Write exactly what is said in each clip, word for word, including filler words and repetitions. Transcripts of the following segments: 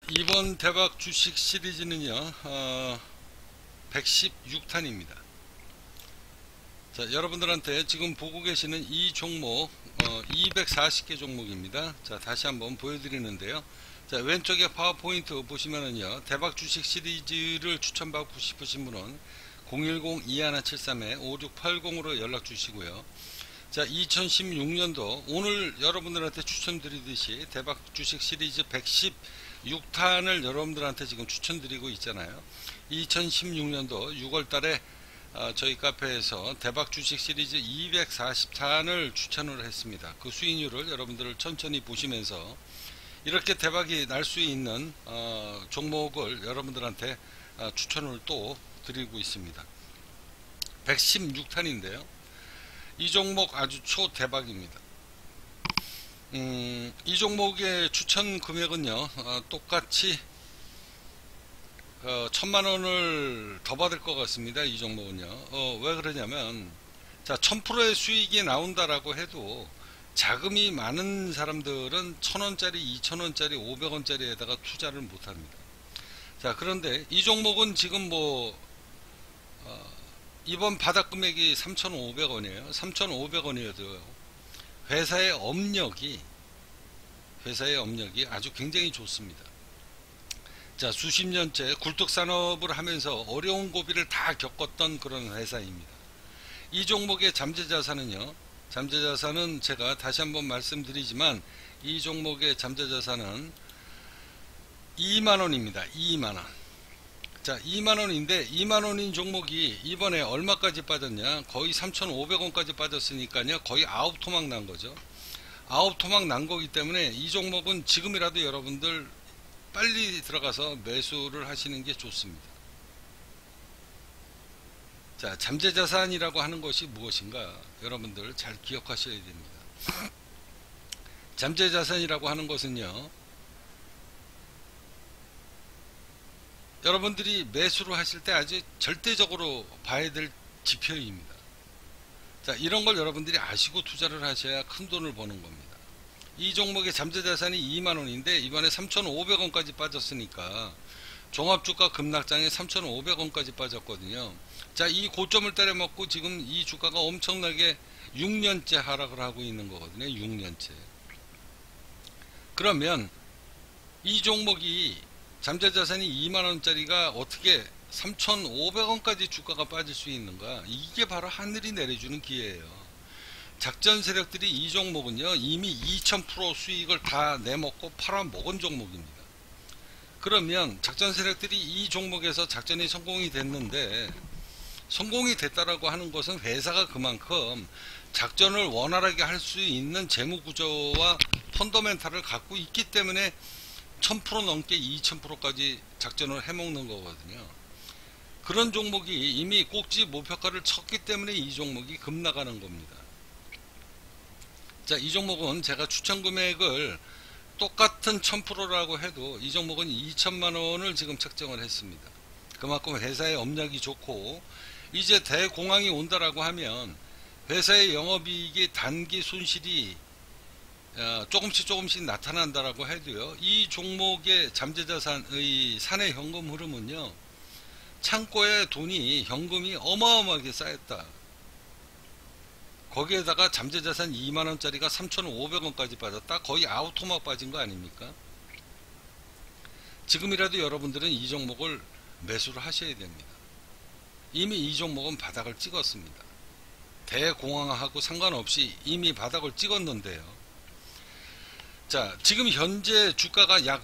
이번 대박 주식 시리즈는요 어, 백십육 탄입니다. 자, 여러분들한테 지금 보고 계시는 이 종목 어, 이백사십 개 종목입니다. 자, 다시 한번 보여드리는데요. 자, 왼쪽에 파워포인트 보시면은요 대박 주식 시리즈를 추천받고 싶으신 분은 공일공 이일칠삼 오육팔공으로 연락 주시고요. 자, 이천십육 년도 오늘 여러분들한테 추천드리듯이 대박 주식 시리즈 백십육 탄을 여러분들한테 지금 추천드리고 있잖아요. 이천십육 년도 유월 달에 어, 저희 카페에서 대박 주식 시리즈 이백사십 탄을 추천을 했습니다. 그 수익률을 여러분들 천천히 보시면서 이렇게 대박이 날 수 있는 어, 종목을 여러분들한테 어, 추천을 또 드리고 있습니다. 백십육 탄인데요. 이 종목 아주 초대박입니다. 음, 이 종목의 추천 금액은요 어, 똑같이 어, 천만원을 더 받을 것 같습니다. 이 종목은요 어, 왜 그러냐면 자, 천 퍼센트의 수익이 나온다라고 해도 자금이 많은 사람들은 천원짜리 이천원짜리 오백원짜리에다가 투자를 못합니다. 자, 그런데 이 종목은 지금 뭐 어, 이번 바닥 금액이 삼천오백 원이에요. 삼천오백 원이어도 회사의 업력이 회사의 업력이 아주 굉장히 좋습니다. 자, 수십 년째 굴뚝산업을 하면서 어려운 고비를 다 겪었던 그런 회사입니다. 이 종목의 잠재자산은요, 잠재자산은 제가 다시 한번 말씀드리지만 이 종목의 잠재자산은 이만 원입니다. 이만 원. 자, 이만 원인데 이만 원인 종목이 이번에 얼마까지 빠졌냐? 거의 삼천오백 원까지 빠졌으니까요. 거의 아홉 토막 난 거죠. 아홉 토막 난 거기 때문에 이 종목은 지금이라도 여러분들 빨리 들어가서 매수를 하시는 게 좋습니다. 자, 잠재자산이라고 하는 것이 무엇인가? 여러분들 잘 기억하셔야 됩니다. 잠재자산이라고 하는 것은요, 여러분들이 매수를 하실 때 아주 절대적으로 봐야 될 지표입니다. 자, 이런 걸 여러분들이 아시고 투자를 하셔야 큰 돈을 버는 겁니다. 이 종목의 잠재자산이 이만 원인데 이번에 삼천오백 원까지 빠졌으니까 종합주가 급락장에 삼천오백 원까지 빠졌거든요. 자, 이 고점을 때려먹고 지금 이 주가가 엄청나게 육 년째 하락을 하고 있는 거거든요. 육 년째. 그러면 이 종목이 잠재자산이 이만 원짜리가 어떻게 삼천오백 원까지 주가가 빠질 수 있는가? 이게 바로 하늘이 내려주는 기회예요. 작전 세력들이 이 종목은요 이미 이천 퍼센트 수익을 다 내먹고 팔아먹은 종목입니다. 그러면 작전 세력들이 이 종목에서 작전이 성공이 됐는데, 성공이 됐다라고 하는 것은 회사가 그만큼 작전을 원활하게 할 수 있는 재무구조와 펀더멘탈을 갖고 있기 때문에 천 퍼센트 넘게 이천 퍼센트까지 작전을 해먹는 거거든요. 그런 종목이 이미 꼭지 목표가를 쳤기 때문에 이 종목이 급나가는 겁니다. 자, 이 종목은 제가 추천 금액을 똑같은 천 퍼센트라고 해도 이 종목은 이천만 원을 지금 책정을 했습니다. 그만큼 회사의 업력이 좋고, 이제 대공황이 온다라고 하면 회사의 영업이익의 단기 손실이 조금씩 조금씩 나타난다라고 해도요, 이 종목의 잠재자산의 사내 현금 흐름은요, 창고에 돈이 현금이 어마어마하게 쌓였다. 거기에다가 잠재자산 이만 원짜리가 삼천오백 원까지 빠졌다. 거의 아홉 토막 빠진 거 아닙니까? 지금이라도 여러분들은 이 종목을 매수를 하셔야 됩니다. 이미 이 종목은 바닥을 찍었습니다. 대공황하고 상관없이 이미 바닥을 찍었는데요. 자, 지금 현재 주가가 약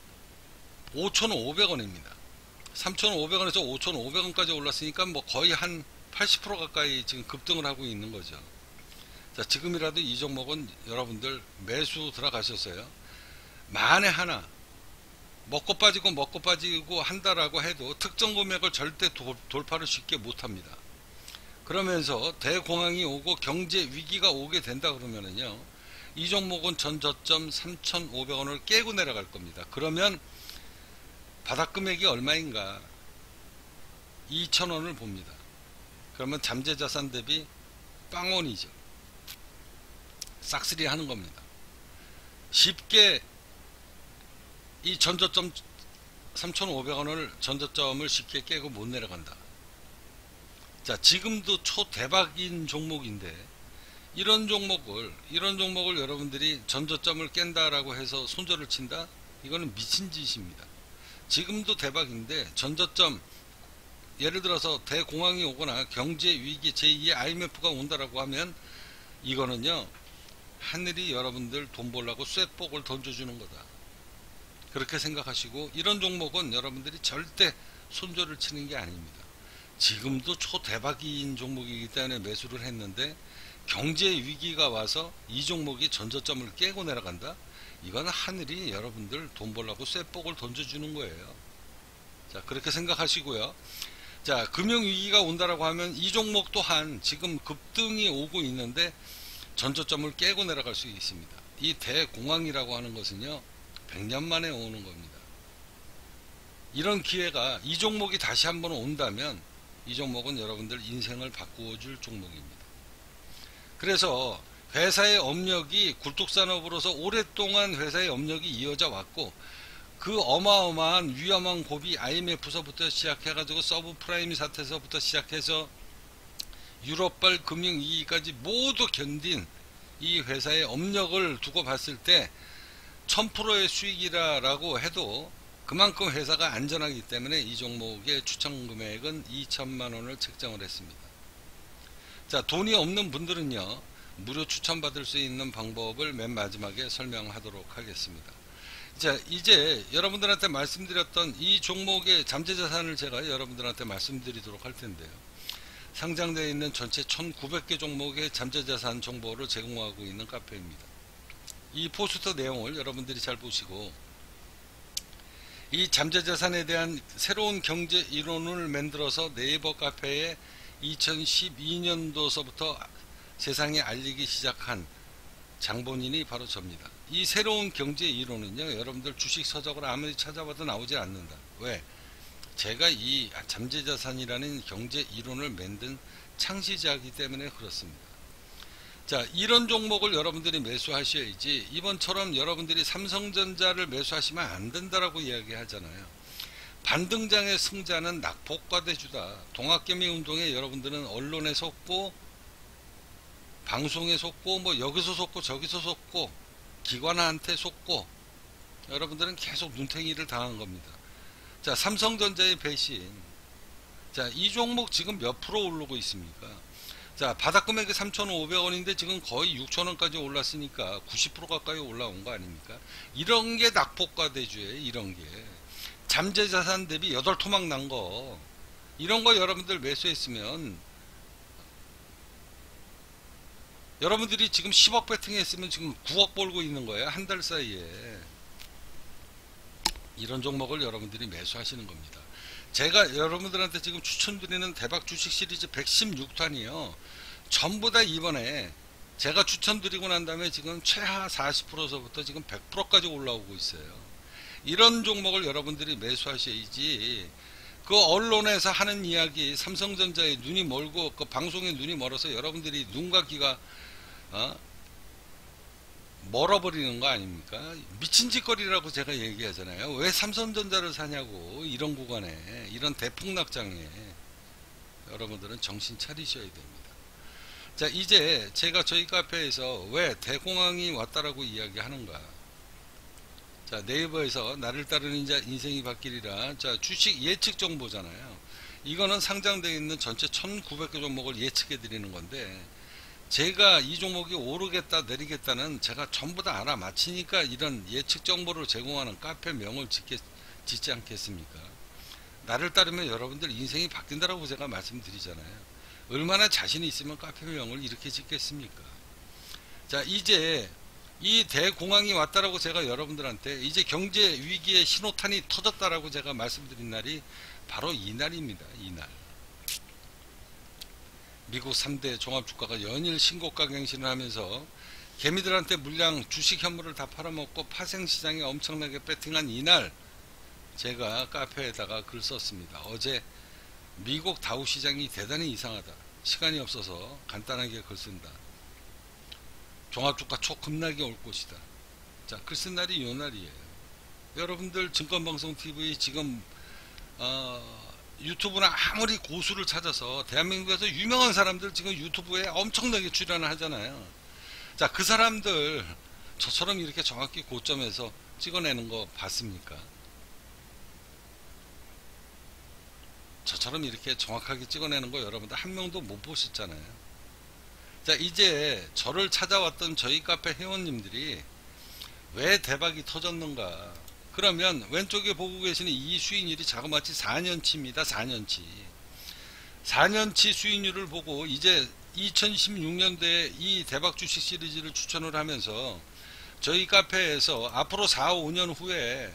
오천오백 원입니다. 삼천오백 원에서 오천오백 원까지 올랐으니까 뭐 거의 한 팔십 퍼센트 가까이 지금 급등을 하고 있는 거죠. 자, 지금이라도 이 종목은 여러분들 매수 들어가셨어요. 만에 하나 먹고 빠지고 먹고 빠지고 한다라고 해도 특정 금액을 절대 도, 돌파를 쉽게 못합니다. 그러면서 대공황이 오고 경제 위기가 오게 된다 그러면은요, 이 종목은 전 저점 삼천오백 원을 깨고 내려갈 겁니다. 그러면 바닥 금액이 얼마인가? 이천 원을 봅니다. 그러면 잠재자산 대비 빵원이죠. 싹쓸이 하는 겁니다. 쉽게 이 전저점 삼천오백 원을 전저점을 쉽게 깨고 못 내려간다. 자, 지금도 초대박인 종목인데 이런 종목을 이런 종목을 여러분들이 전저점을 깬다라고 해서 손절을 친다? 이거는 미친 짓입니다. 지금도 대박인데 전저점, 예를 들어서 대공황이 오거나 경제위기 제이의 아이엠에프가 온다라고 하면 이거는요, 하늘이 여러분들 돈 벌라고 쇠복을 던져주는 거다. 그렇게 생각하시고, 이런 종목은 여러분들이 절대 손절을 치는 게 아닙니다. 지금도 초대박인 종목이기 때문에 매수를 했는데 경제위기가 와서 이 종목이 전저점을 깨고 내려간다? 이건 하늘이 여러분들 돈 벌라고 쇠복을 던져주는 거예요. 자, 그렇게 생각하시고요. 자, 금융위기가 온다라고 하면 이 종목 또한 지금 급등이 오고 있는데 전저점을 깨고 내려갈 수 있습니다. 이 대공황이라고 하는 것은요, 백 년 만에 오는 겁니다. 이런 기회가 이 종목이 다시 한번 온다면 이 종목은 여러분들 인생을 바꾸어 줄 종목입니다. 그래서 회사의 업력이 굴뚝산업으로서 오랫동안 회사의 업력이 이어져 왔고, 그 어마어마한 위험한 고비 아이엠에프서부터 시작해가지고 서브프라임 사태서부터 시작해서 유럽발 금융위기까지 모두 견딘 이 회사의 업력을 두고 봤을 때 천 퍼센트의 수익이라고 해도 그만큼 회사가 안전하기 때문에 이 종목의 추천 금액은 이천만 원을 책정을 했습니다. 자, 돈이 없는 분들은요, 무료 추천받을 수 있는 방법을 맨 마지막에 설명하도록 하겠습니다. 자, 이제 여러분들한테 말씀드렸던 이 종목의 잠재자산을 제가 여러분들한테 말씀드리도록 할 텐데요. 상장되어 있는 전체 천구백 개 종목의 잠재자산 정보를 제공하고 있는 카페입니다. 이 포스터 내용을 여러분들이 잘 보시고, 이 잠재자산에 대한 새로운 경제 이론을 만들어서 네이버 카페에 이천십이 년도서부터 세상에 알리기 시작한 장본인이 바로 접니다. 이 새로운 경제 이론은요, 여러분들 주식 서적을 아무리 찾아봐도 나오지 않는다. 왜? 제가 이 잠재자산이라는 경제 이론을 만든 창시자이기 때문에 그렇습니다. 자, 이런 종목을 여러분들이 매수하셔야지, 이번처럼 여러분들이 삼성전자를 매수하시면 안 된다라고 이야기하잖아요. 반등장의 승자는 낙폭과대주다. 동학개미운동에 여러분들은 언론에 속고, 방송에 속고, 뭐 여기서 속고 저기서 속고, 기관한테 속고, 여러분들은 계속 눈탱이를 당한 겁니다. 자, 삼성전자의 배신. 자, 이 종목 지금 몇 프로 오르고 있습니까? 자, 바닥금액이 삼천오백 원인데 지금 거의 육천 원까지 올랐으니까 구십 퍼센트 가까이 올라온 거 아닙니까? 이런 게 낙폭과대주예요. 이런 게 잠재자산 대비 여덟 토막 난 거, 이런 거 여러분들 매수했으면, 여러분들이 지금 십억 베팅했으면 지금 구억 벌고 있는 거예요. 한 달 사이에. 이런 종목을 여러분들이 매수하시는 겁니다. 제가 여러분들한테 지금 추천드리는 대박 주식 시리즈 백십육 탄이요, 전부 다 이번에 제가 추천드리고 난 다음에 지금 최하 사십 퍼센트서부터 지금 백 퍼센트까지 올라오고 있어요. 이런 종목을 여러분들이 매수하셔야지, 그 언론에서 하는 이야기, 삼성전자에 눈이 멀고 그 방송에 눈이 멀어서 여러분들이 눈과 귀가 어? 멀어버리는 거 아닙니까? 미친 짓거리라고 제가 얘기하잖아요. 왜 삼성전자를 사냐고. 이런 구간에, 이런 대폭락장에 여러분들은 정신 차리셔야 됩니다. 자, 이제 제가 저희 카페에서 왜 대공황이 왔다라고 이야기하는가. 자, 네이버에서 나를 따르는 자 인생이 바뀌리라. 자, 주식 예측 정보잖아요. 이거는 상장되어 있는 전체 천구백 개 종목을 예측해 드리는 건데, 제가 이 종목이 오르겠다 내리겠다는 제가 전부 다 알아맞히니까 이런 예측 정보를 제공하는 카페명을 짓겠, 짓지 않겠습니까? 나를 따르면 여러분들 인생이 바뀐다라고 제가 말씀드리잖아요. 얼마나 자신이 있으면 카페명을 이렇게 짓겠습니까? 자, 이제 이 대공황이 왔다라고 제가 여러분들한테, 이제 경제 위기의 신호탄이 터졌다라고 제가 말씀드린 날이 바로 이 날입니다. 이날. 미국 삼 대 종합주가가 연일 신고가 갱신을 하면서 개미들한테 물량 주식 현물을 다 팔아먹고 파생시장에 엄청나게 배팅한 이날, 제가 카페에다가 글 썼습니다. 어제 미국 다우 시장이 대단히 이상하다. 시간이 없어서 간단하게 글 쓴다. 종합주가 초급락이 올 것이다. 자, 글 쓴 날이 요 날이에요. 여러분들 증권방송티비 지금 어, 유튜브나 아무리 고수를 찾아서 대한민국에서 유명한 사람들 지금 유튜브에 엄청나게 출연을 하잖아요. 자, 그 사람들 저처럼 이렇게 정확히 고점에서 찍어내는 거 봤습니까? 저처럼 이렇게 정확하게 찍어내는 거 여러분들 한 명도 못 보셨잖아요. 자, 이제 저를 찾아왔던 저희 카페 회원님들이 왜 대박이 터졌는가? 그러면 왼쪽에 보고 계시는 이 수익률이 자그마치 사 년치입니다. 사 년치. 사 년치 수익률을 보고 이제 이천십육 년도에 이 대박 주식 시리즈를 추천을 하면서 저희 카페에서 앞으로 사, 오 년 후에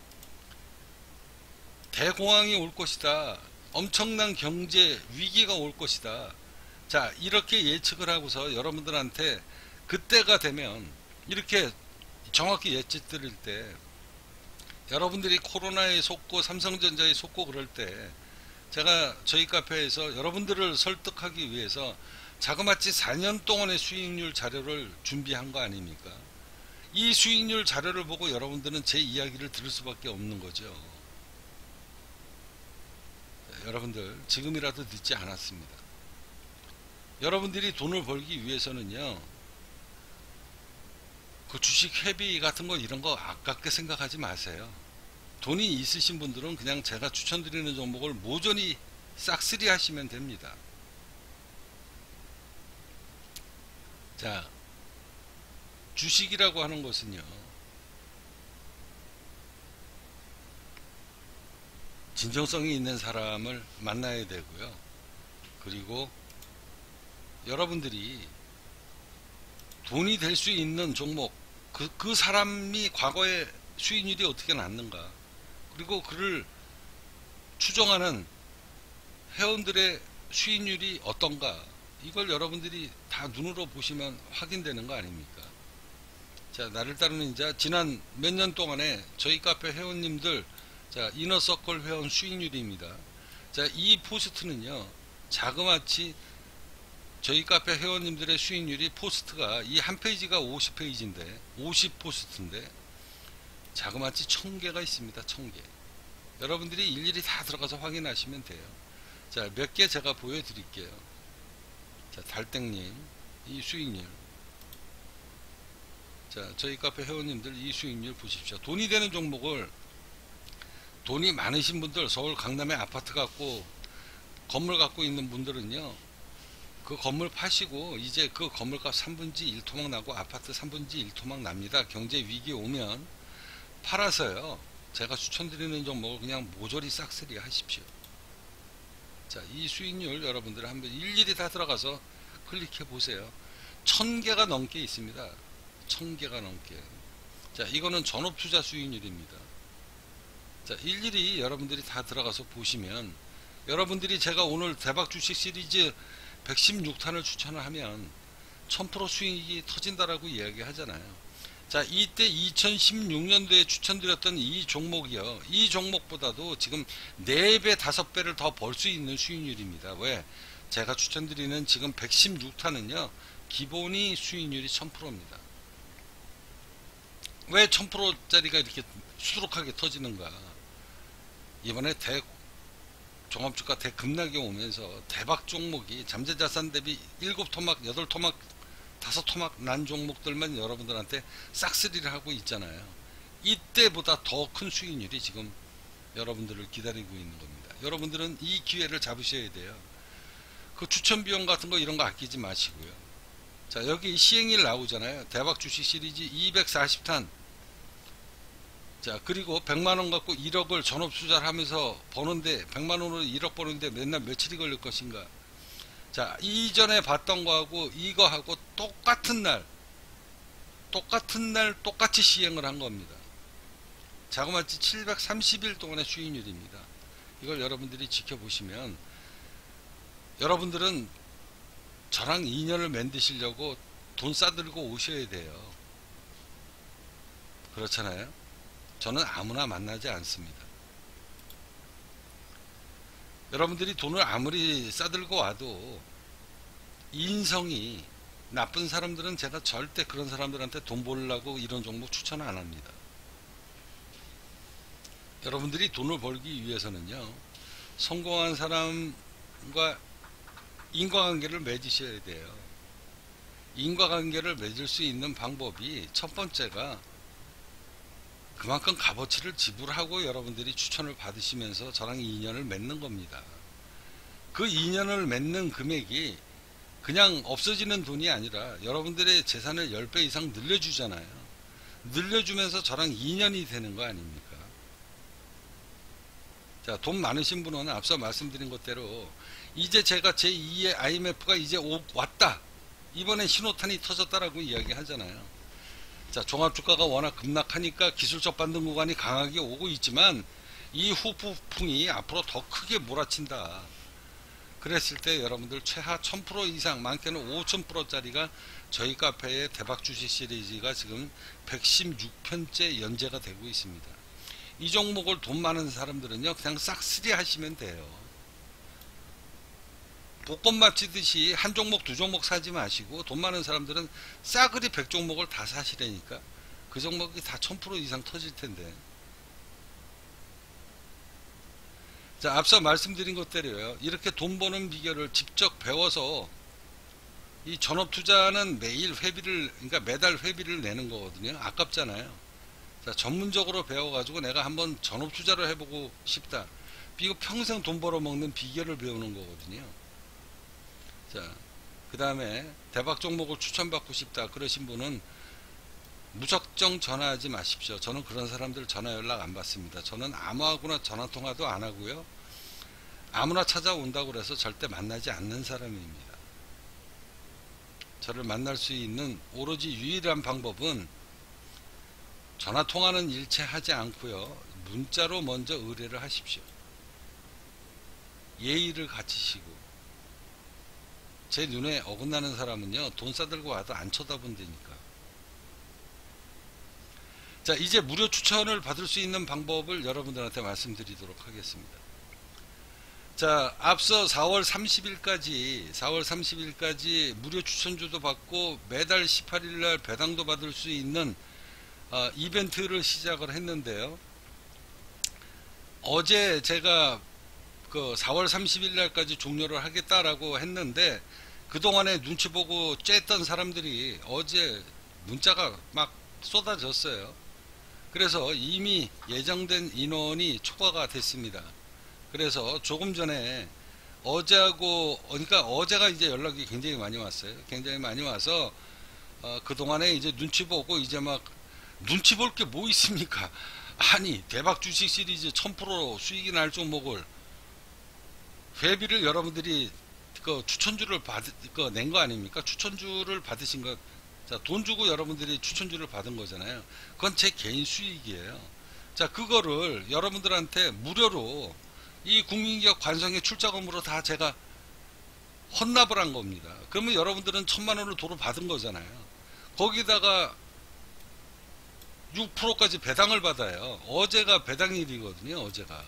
대공황이 올 것이다. 엄청난 경제 위기가 올 것이다. 자, 이렇게 예측을 하고서 여러분들한테 그때가 되면 이렇게 정확히 예측 드릴 때 여러분들이 코로나에 속고 삼성전자에 속고 그럴 때 제가 저희 카페에서 여러분들을 설득하기 위해서 자그마치 사 년 동안의 수익률 자료를 준비한 거 아닙니까? 이 수익률 자료를 보고 여러분들은 제 이야기를 들을 수밖에 없는 거죠. 자, 여러분들 지금이라도 늦지 않았습니다. 여러분들이 돈을 벌기 위해서는요, 그 주식 회비 같은 거 이런 거 아깝게 생각하지 마세요. 돈이 있으신 분들은 그냥 제가 추천드리는 종목을 모조리 싹쓸이 하시면 됩니다. 자, 주식이라고 하는 것은요, 진정성이 있는 사람을 만나야 되고요. 그리고 여러분들이 돈이 될 수 있는 종목, 그, 그 사람이 과거에 수익률이 어떻게 났는가, 그리고 그를 추종하는 회원들의 수익률이 어떤가, 이걸 여러분들이 다 눈으로 보시면 확인되는 거 아닙니까? 자, 나를 따르는 자, 지난 몇 년 동안에 저희 카페 회원님들, 자, 이너서클 회원 수익률입니다. 자, 이 포스트는요, 자그마치 저희 카페 회원님들의 수익률이 포스트가 이 한 페이지가 오십 페이지인데 오십 포스트인데 자그마치 천 개가 있습니다. 천 개. 여러분들이 일일이 다 들어가서 확인하시면 돼요. 자, 몇 개 제가 보여드릴게요. 자, 달땡님 이 수익률. 자, 저희 카페 회원님들 이 수익률 보십시오. 돈이 되는 종목을, 돈이 많으신 분들, 서울 강남에 아파트 갖고 건물 갖고 있는 분들은요, 그 건물 파시고 이제 그 건물값 삼분지 일 토막 나고 아파트 삼분지 일 토막 납니다. 경제 위기 오면 팔아서요, 제가 추천드리는 종목을 그냥 모조리 싹쓸이 하십시오. 자, 이 수익률 여러분들 한번 일일이 다 들어가서 클릭해 보세요. 천 개가 넘게 있습니다. 천 개가 넘게. 자, 이거는 전업투자 수익률입니다. 자, 일일이 여러분들이 다 들어가서 보시면, 여러분들이 제가 오늘 대박 주식 시리즈 백십육 탄을 추천을 하면 천 퍼센트 수익이 터진다라고 이야기 하잖아요. 자, 이때 이천십육 년도에 추천드렸던 이 종목이요, 이 종목보다도 지금 네 배, 다섯 배를 더 벌 수 있는 수익률입니다. 왜? 제가 추천드리는 지금 백십육 탄은요, 기본이 수익률이 천 퍼센트입니다. 왜 천 퍼센트짜리가 이렇게 수두룩하게 터지는가? 이번에 대 종합주가 대급락이 오면서 대박 종목이 잠재자산 대비 일곱 토막, 여덟 토막, 다섯 토막 난 종목들만 여러분들한테 싹쓸이를 하고 있잖아요. 이때보다 더 큰 수익률이 지금 여러분들을 기다리고 있는 겁니다. 여러분들은 이 기회를 잡으셔야 돼요. 그 추천 비용 같은 거 이런 거 아끼지 마시고요. 자, 여기 시행일 나오잖아요. 대박 주식 시리즈 이백사십 탄. 자, 그리고 백만 원 갖고 일억을 전업 투자를 하면서 버는데, 백만 원으로 일억 버는데 맨날 며칠이 걸릴 것인가? 자, 이전에 봤던 거하고 이거하고 똑같은 날, 똑같은 날 똑같이 시행을 한 겁니다. 자그마치 칠백삼십 일 동안의 수익률입니다. 이걸 여러분들이 지켜보시면, 여러분들은 저랑 인연을 맺으시려고 돈 싸들고 오셔야 돼요. 그렇잖아요? 저는 아무나 만나지 않습니다. 여러분들이 돈을 아무리 싸들고 와도 인성이 나쁜 사람들은 제가 절대 그런 사람들한테 돈 벌려고 이런 종목 추천 안 합니다. 여러분들이 돈을 벌기 위해서는요, 성공한 사람과 인과관계를 맺으셔야 돼요. 인과관계를 맺을 수 있는 방법이 첫 번째가 그만큼 값어치를 지불하고 여러분들이 추천을 받으시면서 저랑 인연을 맺는 겁니다. 그 인연을 맺는 금액이 그냥 없어지는 돈이 아니라 여러분들의 재산을 십 배 이상 늘려주잖아요. 늘려주면서 저랑 인연이 되는 거 아닙니까? 자, 돈 많으신 분은 앞서 말씀드린 것대로 이제 제가 제이의 아이엠에프가 이제 오, 왔다. 이번에 신호탄이 터졌다라고 이야기 하잖아요. 자, 종합주가가 워낙 급락하니까 기술적 반등 구간이 강하게 오고 있지만 이 후폭풍이 앞으로 더 크게 몰아친다. 그랬을 때 여러분들 최하 천 퍼센트 이상, 많게는 오천 퍼센트짜리가 저희 카페의 대박 주식 시리즈가 지금 백십육 편째 연재가 되고 있습니다. 이 종목을 돈 많은 사람들은요, 그냥 싹쓸이 하시면 돼요. 복권 맞히듯이 한 종목 두 종목 사지 마시고, 돈 많은 사람들은 싸그리 백 종목을 다 사시라니까. 그 종목이 다 천 퍼센트 이상 터질 텐데. 자, 앞서 말씀드린 것대로요, 이렇게 돈 버는 비결을 직접 배워서, 이 전업 투자는 매일 회비를, 그러니까 매달 회비를 내는 거거든요. 아깝잖아요. 자, 전문적으로 배워가지고 내가 한번 전업 투자를 해보고 싶다. 이거 평생 돈 벌어먹는 비결을 배우는 거거든요. 자, 그 다음에 대박 종목을 추천받고 싶다 그러신 분은 무작정 전화하지 마십시오. 저는 그런 사람들 전화 연락 안 받습니다. 저는 아무하고나 전화 통화도 안 하고요, 아무나 찾아온다고 그래서 절대 만나지 않는 사람입니다. 저를 만날 수 있는 오로지 유일한 방법은 전화 통화는 일체 하지 않고요, 문자로 먼저 의뢰를 하십시오. 예의를 갖추시고. 제 눈에 어긋나는 사람은요, 돈 싸들고 와도 안 쳐다본다니까. 자, 이제 무료 추천을 받을 수 있는 방법을 여러분들한테 말씀드리도록 하겠습니다. 자, 앞서 사월 삼십일까지 사월 삼십일까지 무료 추천주도 받고 매달 십팔일날 배당도 받을 수 있는 어, 이벤트를 시작을 했는데요. 어제 제가 그 사월 삼십일날까지 종료를 하겠다라고 했는데, 그동안에 눈치 보고 쬐던 사람들이 어제 문자가 막 쏟아졌어요. 그래서 이미 예정된 인원이 초과가 됐습니다. 그래서 조금 전에 어제하고, 그러니까 어제가 이제 연락이 굉장히 많이 왔어요. 굉장히 많이 와서 어, 그동안에 이제 눈치 보고, 이제 막 눈치 볼 게 뭐 있습니까? 아니, 대박 주식 시리즈 천 퍼센트 수익이 날 종목을 회비를 여러분들이 그 추천주를 받, 그 낸 거 아닙니까? 추천주를 받으신 것, 자, 돈 주고 여러분들이 추천주를 받은 거잖아요. 그건 제 개인 수익이에요. 자, 그거를 여러분들한테 무료로 이 국민기업 관성의 출자금으로 다 제가 헌납을 한 겁니다. 그러면 여러분들은 천만 원을 도로 받은 거잖아요. 거기다가 육 퍼센트까지 배당을 받아요. 어제가 배당일이거든요, 어제가.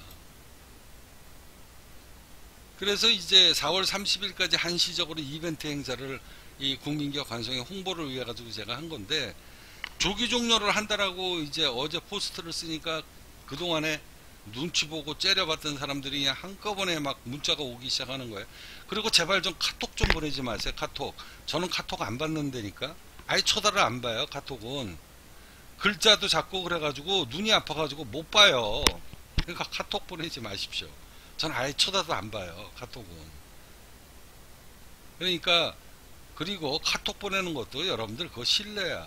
그래서 이제 사월 삼십일까지 한시적으로 이벤트 행사를 이 국민기업 관성의 홍보를 위해 가지고 제가 한 건데, 조기 종료를 한다라고 이제 어제 포스트를 쓰니까 그동안에 눈치 보고 째려봤던 사람들이 그냥 한꺼번에 막 문자가 오기 시작하는 거예요. 그리고 제발 좀 카톡 좀 보내지 마세요. 카톡. 저는 카톡 안 받는다니까. 아예 쳐다를 안 봐요. 카톡은 글자도 작고 그래가지고 눈이 아파가지고 못 봐요. 그러니까 카톡 보내지 마십시오. 전 아예 쳐다도 안 봐요, 카톡은. 그러니까, 그리고 카톡 보내는 것도 여러분들 그거 실례야.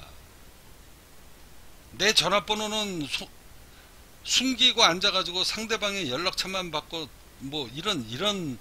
내 전화번호는 소, 숨기고 앉아가지고 상대방의 연락처만 받고 뭐 이런 이런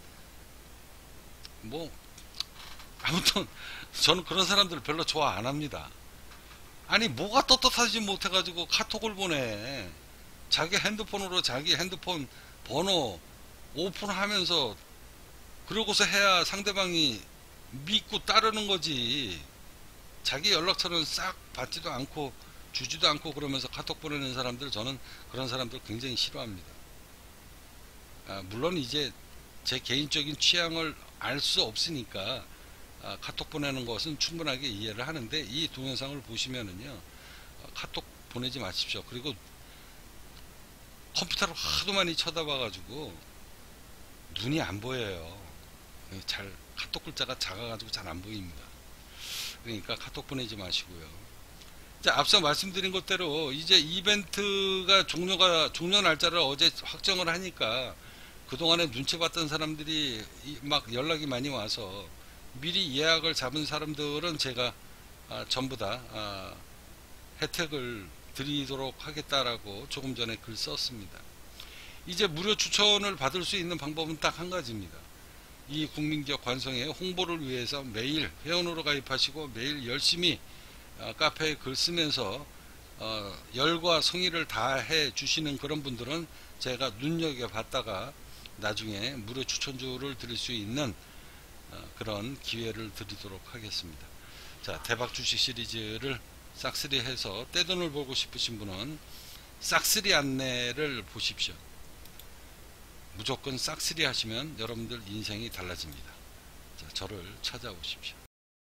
뭐 아무튼 저는 그런 사람들 별로 좋아 안 합니다. 아니, 뭐가 떳떳하지 못해가지고 카톡을 보내. 자기 핸드폰으로 자기 핸드폰 번호 오픈하면서 그러고서 해야 상대방이 믿고 따르는 거지. 자기 연락처는 싹 받지도 않고 주지도 않고 그러면서 카톡 보내는 사람들, 저는 그런 사람들 굉장히 싫어합니다. 아, 물론 이제 제 개인적인 취향을 알 수 없으니까 아, 카톡 보내는 것은 충분하게 이해를 하는데, 이 동영상을 보시면은요, 아, 카톡 보내지 마십시오. 그리고 컴퓨터를 하도 많이 쳐다봐가지고 눈이 안 보여요. 잘 카톡 글자가 작아가지고 잘 안 보입니다. 그러니까 카톡 보내지 마시고요. 자, 앞서 말씀드린 것대로 이제 이벤트가 종료가 종료 날짜를 어제 확정을 하니까 그동안에 눈치 봤던 사람들이 막 연락이 많이 와서 미리 예약을 잡은 사람들은 제가 아, 전부 다 아, 혜택을 드리도록 하겠다라고 조금 전에 글 썼습니다. 이제 무료 추천을 받을 수 있는 방법은 딱 한 가지입니다. 이 국민기업 관성의 홍보를 위해서 매일 회원으로 가입하시고 매일 열심히 어, 카페에 글 쓰면서 어, 열과 성의를 다해 주시는 그런 분들은 제가 눈여겨봤다가 나중에 무료 추천주를 드릴 수 있는 어, 그런 기회를 드리도록 하겠습니다. 자, 대박 주식 시리즈를 싹쓸이 해서 떼돈을 벌고 싶으신 분은 싹쓸이 안내를 보십시오. 무조건 싹쓸이 하시면 여러분들 인생이 달라집니다. 자, 저를 찾아오십시오.